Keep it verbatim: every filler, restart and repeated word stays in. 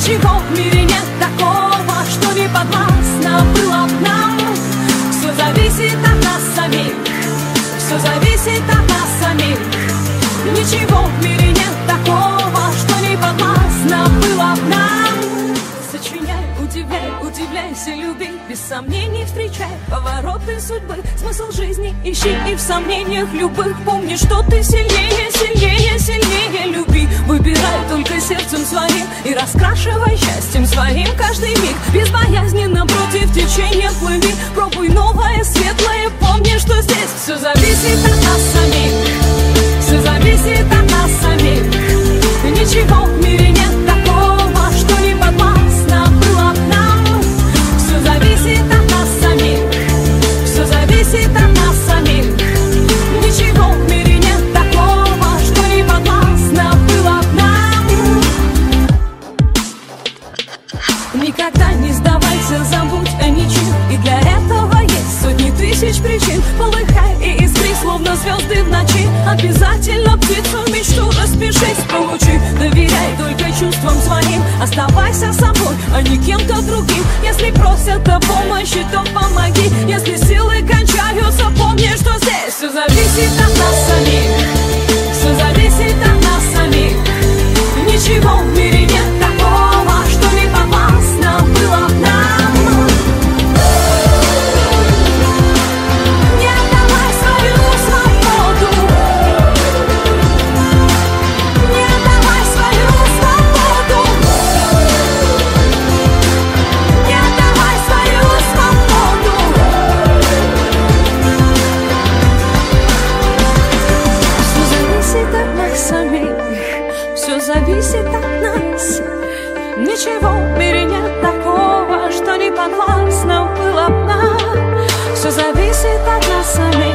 Ничего в мире нет такого, что не подвластно было б нам. Все зависит от нас самих, все зависит от нас самих. Ничего в мире нет такого, что не подвластно было б нам. Сочиняй, удивляй, удивляйся, люби, без сомнений встречай повороты судьбы. Смысл жизни ищи и в сомнениях любых помни, что ты сильнее, сильнее, сильнее. Люби, выбирай только сердцем своим и раскрашивай счастьем своим каждый миг. Безбоязненно против течения плыви, пробуй новое, светлое, помни, что здесь все зависит от нас самих, все зависит от нас самих. Ничего в мире нет такого, что не подвластно было б нам. Все зависит от нас самих, все зависит от нас самих. Ничего в мире нет такого, что не подвластно было б нам. Никогда не сдавайся, забудь о ничем, и для этого есть сотни тысяч причин. Полыхай и искри, словно звезды в ночи. Обязательно птицу мечту распишись, получи. Доверяй только чувствам своим, оставайся собой, а не кем-то другим. Если просят о помощи, то помоги. Если силы кончаются, помни, что здесь все зависит от нас самих, все зависит от нас самих. Ничего в мире нет такого, что не подвластно было б нам. Не отдавай свою свободу, не отдавай свою свободу, не отдавай свою свободу. Все зависит от нас самих, все зависит от нас. Ничего в мире нет такого, что не подвластно было б нам. Все зависит от нас самих.